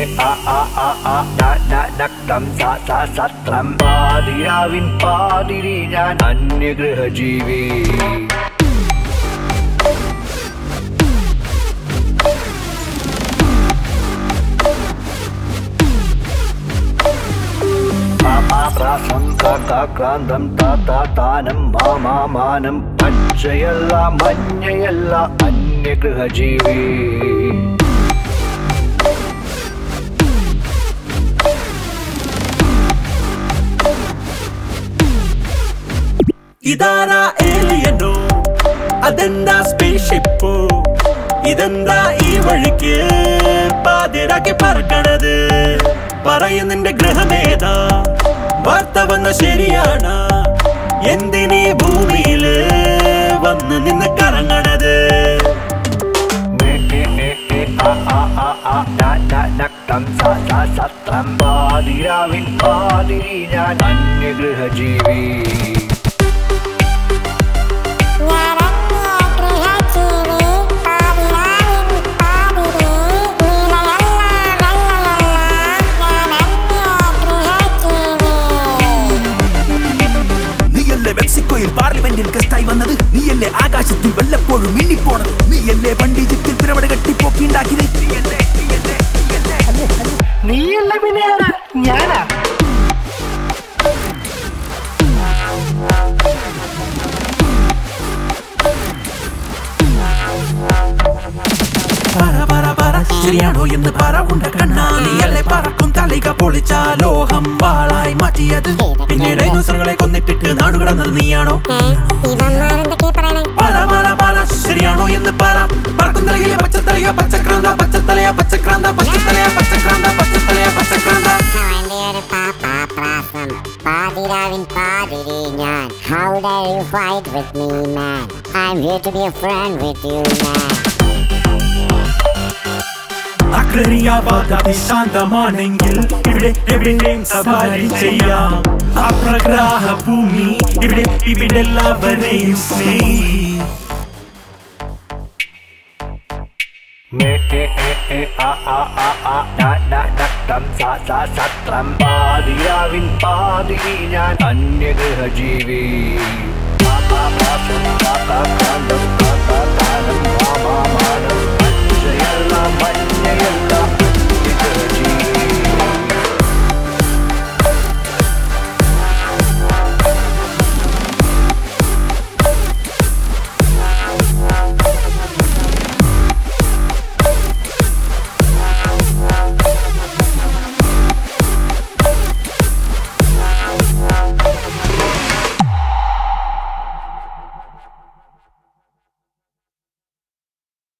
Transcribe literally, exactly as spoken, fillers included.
a a a a na na naktam sa sa satram പാതിരാവിൻ പാതിരി ഞാൻ അന്യഗ്രഹജീവി ക്രാന്തം താതാനം മാമാമാനം പച്ചയല്ല മഞ്ഞയല്ല അന്യഗ്രഹജീവി ഇതാരാ ഏലിയനോ അതെന്താ സ്പേസ്ഷിപ്പോ ഇതെന്താ ഈ വഴിക്ക് പാതിരാക്കി പറക്കണത് പറയുന്നതിന്റെ ഗ്രഹമേതാ വാർത്ത വന്ന ശരിയാണ് എന്തിനീ ഭൂമിയില് വന്ന് നിന്ന് കറങ്ങണത് സത്രം പാതിരാവിൻ പാതിരി ഞാൻ അന്യഗ്രഹജീവി മെക്സിക്കോയിൽ പാർലമെന്റിൽ ഗസ്റ്റായി വന്നത് നീയല്ലേ ആകാശത്തിൽ വല്ലപ്പോഴും മിന്നിപ്പോണത് നീയല്ലേ പണ്ഡിതത്തിൽ പിരമിഡ് കെട്ടിപ്പോക്കിണ്ടാക്കിയത് നീയല്ലേ പിന്നെ ഞാനാ ശരിയാണോ എന്ന് പറ ഉണ്ട കണ്ണാ നീയല്ലേ പറക്കും തളിക പൊളിച്ച ലോഹം വാളായി മാറ്റിയത് പിന്നെ ഡൈനോസറുകളെ കൊന്നിട്ടിട്ട് നാടുകടന്നത് നീയാണോ പറ പറ പറ ശരിയാണോ എന്ന് പറ പറക്കും തലയ പച്ചത്തലയ പച്ചക്രാന്ത പച്ചത്തലയ പച്ചക്രാന്ത പച്ചത്തലയ പച്ചക്രാന്ത പച്ചത്തലയ പച്ചക്രാന്ത പാതിരാവിൻ പാതിരി ഞാൻ How dare you fight with me man I'm here to be a friend with you man അക്രമിയാവാതെ ശാന്തമാണെങ്കിൽ ഇവിടെ എവിടെയും സവാരി ചെയ്യാം അപ്രഗ്രാഹ ഭൂമി ഇവിടെ ഇവിടെ എല്ലാവരെയും സ്നേഹി സത്രം പാതിരാവിൻ പാതിരി ഞാൻ അന്യഗ്രഹജീവി മഞ്ഞയല്ല